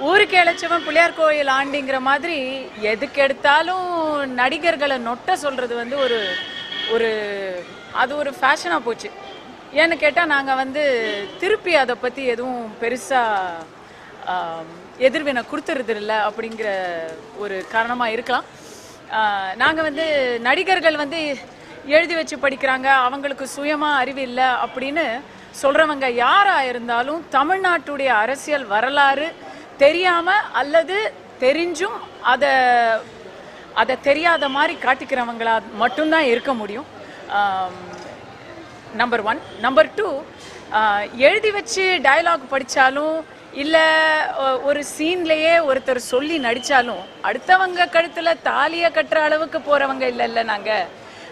ஊருக்கு இழைச்சவன் பிள்ளையார் கோயில் ஆண்டிங்கிற மாதிரி எதுக்கு எடுத்தாலும் நடிகர்களை நொட்ட சொல்றது வந்து ஒரு ஒரு அது ஒரு ஃபேஷனாக போச்சு. ஏன்னு கேட்டால் நாங்கள் வந்து திருப்பி அதை பற்றி எதுவும் பெருசாக எதிர்வினை கொடுத்துறது இல்லை அப்படிங்கிற ஒரு காரணமாக இருக்கலாம். நாங்கள் வந்து நடிகர்கள் வந்து எழுதி வச்சு படிக்கிறாங்க, அவங்களுக்கு சுயமாக அறிவு இல்லை அப்படின்னு சொல்கிறவங்க யாராக இருந்தாலும் தமிழ்நாட்டுடைய அரசியல் வரலாறு தெரியாமல் அல்லது தெரிஞ்சும் அதை தெரியாத மாதிரி காட்டிக்கிறவங்களா மட்டும்தான் இருக்க முடியும். நம்பர் 1. நம்பர் 2, எழுதி வச்சு டயலாக் படித்தாலும் இல்லை ஒரு சீன்லேயே ஒருத்தர் சொல்லி நடித்தாலும் அடுத்தவங்க கழுத்தில் தாலியை கட்டுற அளவுக்கு போகிறவங்க இல்லை. நாங்கள்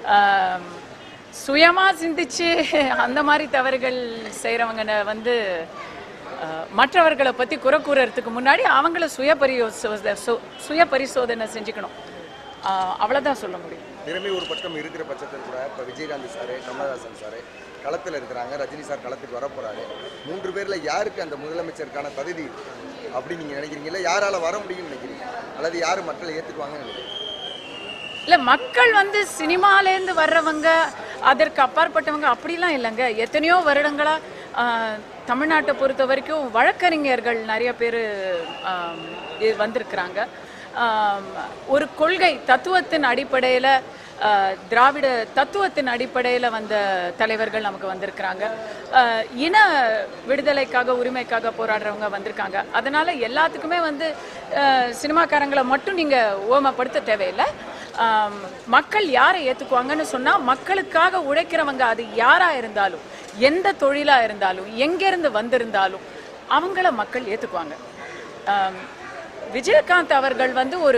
சுயமாக சிந்திச்சு அந்த மாதிரி தவறுகள் செய்கிறவங்க வந்து மற்றவர்களை பற்றி குறை கூறறதுக்கு முன்னாடி அவங்கள சுய பரிசோதனை செஞ்சுக்கணும். அவ்வளோதான் சொல்ல முடியும். திறமை ஒரு பக்கம் இருக்கிற பட்சத்தில் கூட இப்போ விஜயகாந்த் சார், கமலஹாசன் சார் களத்தில் இருக்கிறாங்க, ரஜினி சார் களத்துக்கு வரப்போறாரு. 3 பேரில் யாருக்கு அந்த முதலமைச்சருக்கான தகுதி அப்படின்னு நீங்கள் நினைக்கிறீங்க? இல்லை யாரால் வர முடியும்னு நினைக்கிறீங்க? அல்லது யார் மக்களை ஏற்றுக்குவாங்கன்னு நினைக்கிறீங்க? இல்லை, மக்கள் வந்து சினிமாலேருந்து வர்றவங்க அதற்கு அப்பாற்பட்டவங்க அப்படிலாம் இல்லைங்க. எத்தனையோ வருடங்களாக தமிழ்நாட்டை பொறுத்த வரைக்கும் வழக்கறிஞர்கள் நிறைய பேர் வந்திருக்கிறாங்க. ஒரு கொள்கை தத்துவத்தின் அடிப்படையில் திராவிட தத்துவத்தின் அடிப்படையில் வந்த தலைவர்கள் நமக்கு வந்திருக்கிறாங்க. இன விடுதலைக்காக உரிமைக்காக போராடுறவங்க வந்திருக்காங்க. அதனால் எல்லாத்துக்குமே வந்து சினிமாக்காரங்களை மட்டும் நீங்கள் ஓமப்படுத்த தேவையில்லை. மக்கள் யாரை ஏற்றுக்குவாங்கன்னு சொன்னால் மக்களுக்காக உழைக்கிறவங்க அது யாராக இருந்தாலும் எந்த தொழிலாக இருந்தாலும் எங்கேருந்து வந்திருந்தாலும் அவங்கள மக்கள் ஏற்றுக்குவாங்க. விஜயகாந்த் அவர்கள் வந்து ஒரு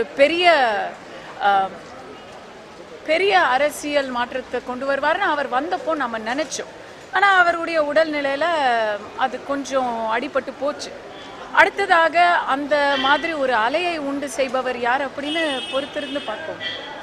பெரிய அரசியல் மாற்றத்தை கொண்டு வருவார்னு அவர் வந்தப்போ நம்ம நினைச்சோம். ஆனால் அவருடைய உடல்நிலையில் அது கொஞ்சம் அடிபட்டு போச்சு. அடுத்ததாக அந்த மாதிரி ஒரு அலையை உண்டு செய்பவர் யார் அப்படின்னு பொறுத்திருந்து பார்ப்போம்.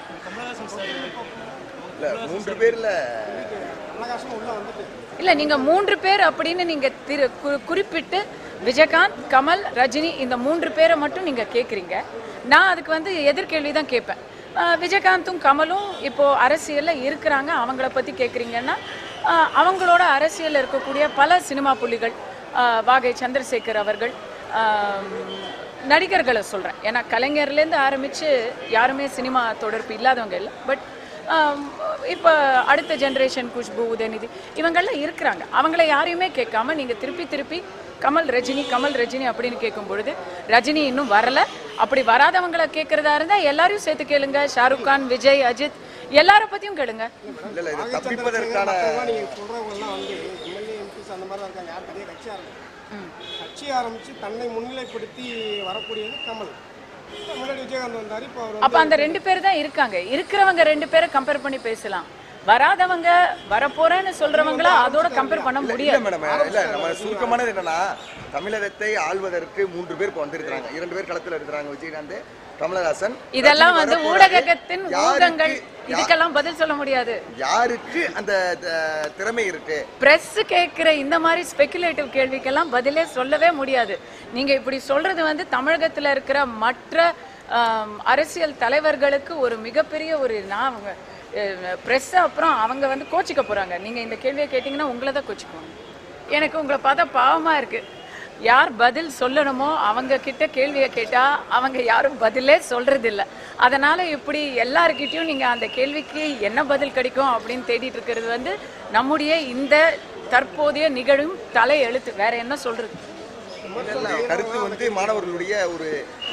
இல்லை, நீங்கள் 3 பேர் அப்படின்னு நீங்கள் குறிப்பிட்டு விஜயகாந்த், கமல், ரஜினி இந்த 3 பேரை மட்டும் நீங்கள் கேட்குறீங்க. நான் அதுக்கு வந்து எதிர்கேள்வி தான் கேட்பேன். விஜயகாந்தும் கமலும் இப்போது அரசியலில் இருக்கிறாங்க, அவங்கள பற்றி கேட்குறீங்கன்னா அவங்களோட அரசியலில் இருக்கக்கூடிய பல சினிமா புள்ளிகள், வாகை சந்திரசேகர் அவர்கள், நடிகர்களை சொல்கிறேன். ஏன்னா கலைஞர்லேருந்து ஆரம்பித்து யாருமே சினிமா தொடர்பு இல்லாதவங்க இல்லை. பட் இப்போ அடுத்த ஜென்ரேஷன் குஷ்பு, உதயநிதி இவங்கெல்லாம் இருக்கிறாங்க. அவங்கள யாரையுமே கேட்காம நீங்கள் திருப்பி கமல் ரஜினி அப்படின்னு கேட்கும் பொழுது ரஜினி இன்னும் வரலை. அப்படி வராதவங்களை கேட்குறதா இருந்தால் எல்லாரையும் சேர்த்து கேளுங்க. ஷாருக் கான், விஜய், அஜித் எல்லார பற்றியும் கேளுங்க. கட்சி ஆரம்பிச்சு தன்னை முன்னிலைப்படுத்தி வரக்கூடியது கமல். அப்ப அந்த 2 பேர் தான் இருக்காங்க. இருக்கிறவங்க 2 பேரை கம்பேர் பண்ணி பேசலாம். வராதவங்க வரப்போறேன்னு சொல்றவங்களா அதோட கம்பேர் பண்ண முடியாது. நம்ம சுருக்கமானது என்னன்னா, தமிழகத்தை ஆள்வதற்கு 3 பேர் இப்போ வந்திருக்காங்க. 2 பேர் களத்தில் இருக்கிறாங்க, விஜயகாந்த், கமலஹாசன். இதெல்லாம் வந்து ஊடகத்தின் ஊடகங்கள், இதுக்கெல்லாம் பதில் சொல்ல முடியாது. யாருக்கு அந்த திறமை இருக்கு? பிரஸ் கேட்கிற இந்த மாதிரி ஸ்பெகுலேட்டிவ் கேள்விக்கெல்லாம் பதிலே சொல்லவே முடியாது. நீங்க இப்படி சொல்றது வந்து தமிழகத்தில் இருக்கிற மற்ற அரசியல் தலைவர்களுக்கு ஒரு மிகப்பெரிய ஒரு பிரஸ் அப்புறம் அவங்க வந்து கோச்சிக்க போறாங்க. நீங்க இந்த கேள்வியை கேட்டீங்கன்னா உங்களை தான் கோச்சிக்குவாங்க. எனக்கு உங்களை பார்த்தா பாவமா இருக்கு. யார் பதில் சொல்லணுமோ அவங்க கிட்ட கேள்வியை கேட்டா அவங்க யாரும் பதிலே சொல்றது இல்லை. அதனால இப்படி எல்லாருக்கிட்டையும் நீங்க அந்த கேள்விக்கு என்ன பதில் கிடைக்கும் அப்படின்னு தேடிட்டு இருக்கிறது வந்து நம்முடைய இந்த தற்போதைய நிகழும் தலை எழுத்து. வேற என்ன சொல்றது? கருத்து வந்து மாணவர்களுடைய ஒரு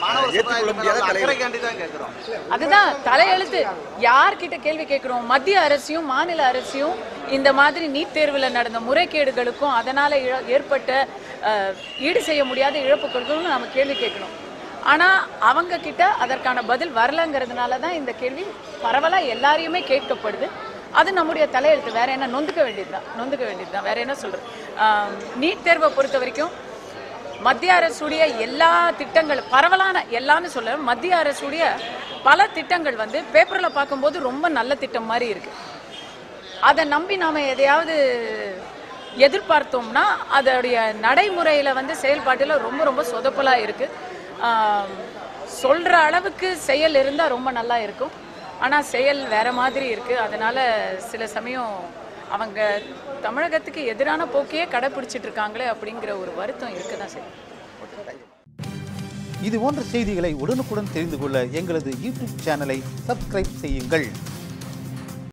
அதுதான் தலையெழுத்து. யார்கிட்ட கேள்வி கேட்கிறோம்? மத்திய அரசையும் மாநில அரசையும் இந்த மாதிரி நீட் தேர்வில் நடந்த முறைகேடுகளுக்கும் அதனால ஏற்பட்ட ஈடு செய்ய முடியாத இழப்புகளுக்கும் நம்ம கேள்வி கேட்கணும். ஆனால் அவங்க கிட்ட அதற்கான பதில் வரலங்கிறதுனால தான் இந்த கேள்வி பரவலாக எல்லாரையுமே கேட்கப்படுது. அது நம்முடைய தலையெழுத்து. வேற என்ன? நொந்துக்க வேண்டியதுதான். வேற என்ன சொல்றது? நீட் தேர்வை பொறுத்த வரைக்கும் மத்திய அரசுடைய எல்லா திட்டங்கள், பரவலான எல்லான்னு சொல்ல, மத்திய அரசுடைய பல திட்டங்கள் வந்து பேப்பரில் பார்க்கும்போது ரொம்ப நல்ல திட்டம் மாதிரி இருக்கு. அதை நம்பி நாம் எதையாவது எதிர்பார்த்தோம்னா அதோடைய நடைமுறையில் வந்து செயல்பாட்டில் ரொம்ப ரொம்ப சொதப்பலாக இருக்குது. சொல்கிற அளவுக்கு செயல் இருந்தால் ரொம்ப நல்லா இருக்கும். ஆனால் செயல் வேறு மாதிரி இருக்குது. அதனால் சில சமயம் அவங்க தமிழகத்துக்கு எதிரான போக்கையே கடைப்பிடிச்சிட்டு இருக்காங்களே அப்படிங்கிற ஒரு வருத்தம் இருக்க தான் செய்யும். இது போன்ற செய்திகளை உடனுக்குடன் தெரிந்து கொள்ள எங்களது யூடியூப் சேனலை சப்ஸ்கிரைப் செய்யுங்கள்.